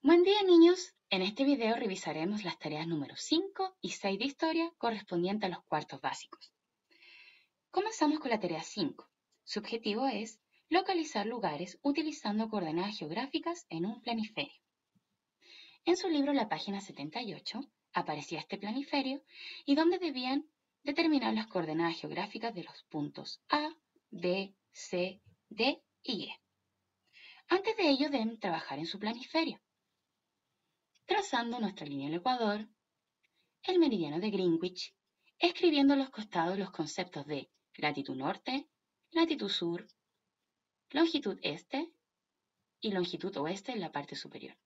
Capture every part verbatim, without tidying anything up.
Buen día, niños. En este video revisaremos las tareas número cinco y seis de historia correspondientes a los cuartos básicos. Comenzamos con la tarea cinco. Su objetivo es localizar lugares utilizando coordenadas geográficas en un planiferio. En su libro, la página setenta y ocho, aparecía este planiferio y donde debían determinar las coordenadas geográficas de los puntos A, B, C, D y E. Antes de ello deben trabajar en su planiferio, trazando nuestra línea del Ecuador, el meridiano de Greenwich, escribiendo a los costados los conceptos de latitud norte, latitud sur, longitud este y longitud oeste en la parte superior.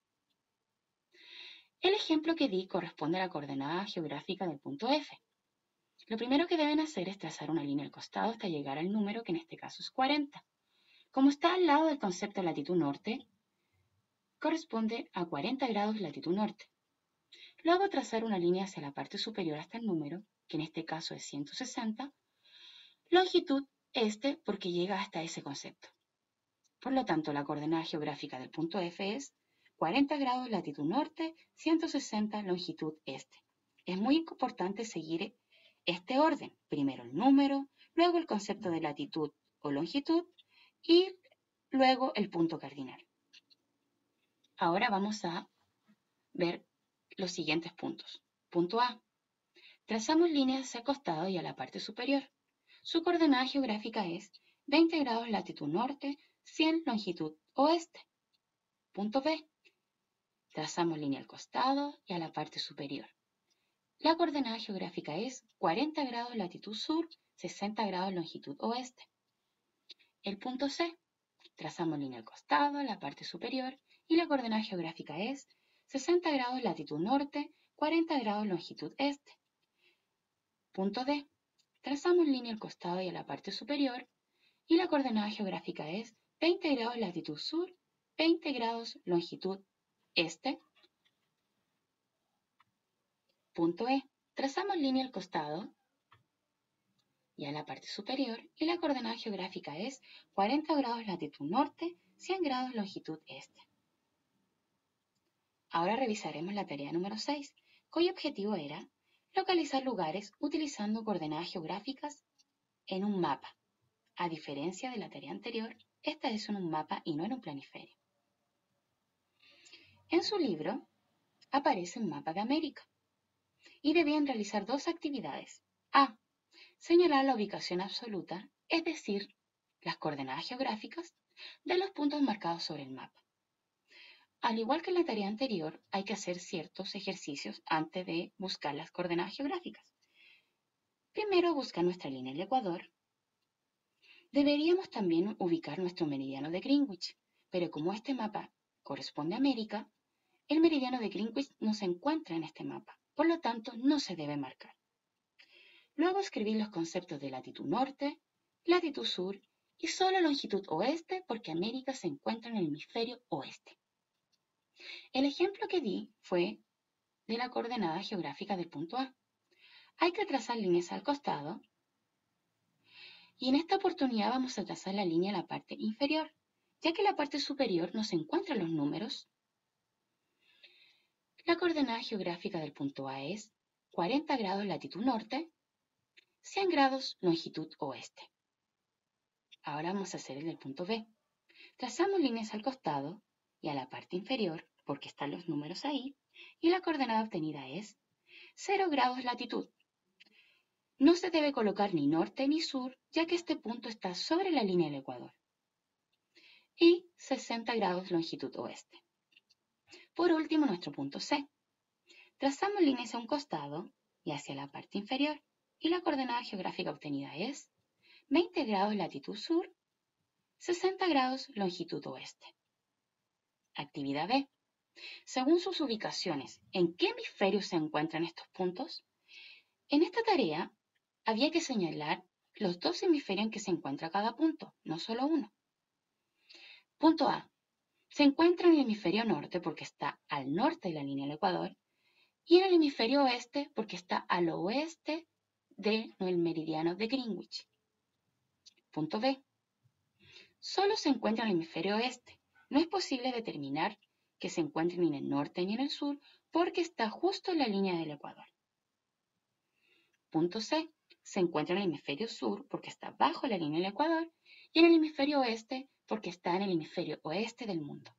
El ejemplo que di corresponde a la coordenada geográfica del punto F. Lo primero que deben hacer es trazar una línea al costado hasta llegar al número, que en este caso es cuarenta. Como está al lado del concepto de latitud norte, corresponde a cuarenta grados latitud norte. Luego trazar una línea hacia la parte superior hasta el número, que en este caso es ciento sesenta, longitud este porque llega hasta ese concepto. Por lo tanto, la coordenada geográfica del punto F es cuarenta grados latitud norte, ciento sesenta longitud este. Es muy importante seguir este orden. Primero el número, luego el concepto de latitud o longitud y luego el punto cardinal. Ahora vamos a ver los siguientes puntos. Punto A. Trazamos líneas hacia el costado y a la parte superior. Su coordenada geográfica es veinte grados latitud norte, cien longitud oeste. Punto B. Trazamos línea al costado y a la parte superior. La coordenada geográfica es cuarenta grados latitud sur, sesenta grados longitud oeste. El punto C. Trazamos línea al costado, a la parte superior y la coordenada geográfica es sesenta grados latitud norte, cuarenta grados longitud este. Punto D. Trazamos línea al costado y a la parte superior y la coordenada geográfica es veinte grados latitud sur, veinte grados longitud este. Punto E. Trazamos línea al costado y a la parte superior y la coordenada geográfica es cuarenta grados latitud norte, cien grados longitud este. Ahora revisaremos la tarea número seis, cuyo objetivo era localizar lugares utilizando coordenadas geográficas en un mapa. A diferencia de la tarea anterior, esta es en un mapa y no en un planiferio. En su libro aparece un mapa de América y debían realizar dos actividades. A. Señalar la ubicación absoluta, es decir, las coordenadas geográficas de los puntos marcados sobre el mapa. Al igual que en la tarea anterior, hay que hacer ciertos ejercicios antes de buscar las coordenadas geográficas. Primero, buscar nuestra línea del Ecuador. Deberíamos también ubicar nuestro meridiano de Greenwich, pero como este mapa corresponde a América, el meridiano de Greenwich no se encuentra en este mapa, por lo tanto no se debe marcar. Luego escribir los conceptos de latitud norte, latitud sur y solo longitud oeste porque América se encuentra en el hemisferio oeste. El ejemplo que di fue de la coordenada geográfica del punto A. Hay que trazar líneas al costado y en esta oportunidad vamos a trazar la línea en la parte inferior, ya que en la parte superior no se encuentran los números. La coordenada geográfica del punto A es cuarenta grados latitud norte, cien grados longitud oeste. Ahora vamos a hacer el del punto B. Trazamos líneas al costado y a la parte inferior, porque están los números ahí, y la coordenada obtenida es cero grados latitud. No se debe colocar ni norte ni sur, ya que este punto está sobre la línea del Ecuador. Y sesenta grados longitud oeste. Por último, nuestro punto C. Trazamos líneas a un costado y hacia la parte inferior, y la coordenada geográfica obtenida es veinte grados latitud sur, sesenta grados longitud oeste. Actividad B. Según sus ubicaciones, ¿en qué hemisferio se encuentran estos puntos? En esta tarea había que señalar los dos hemisferios en que se encuentra cada punto, no solo uno. Punto A. Se encuentra en el hemisferio norte porque está al norte de la línea del Ecuador y en el hemisferio oeste porque está al oeste del meridiano de Greenwich. Punto B. Solo se encuentra en el hemisferio oeste. No es posible determinar que se encuentra ni en el norte ni en el sur porque está justo en la línea del ecuador. Punto C. Se encuentra en el hemisferio sur porque está bajo la línea del ecuador y en el hemisferio oeste porque está en el hemisferio oeste del mundo.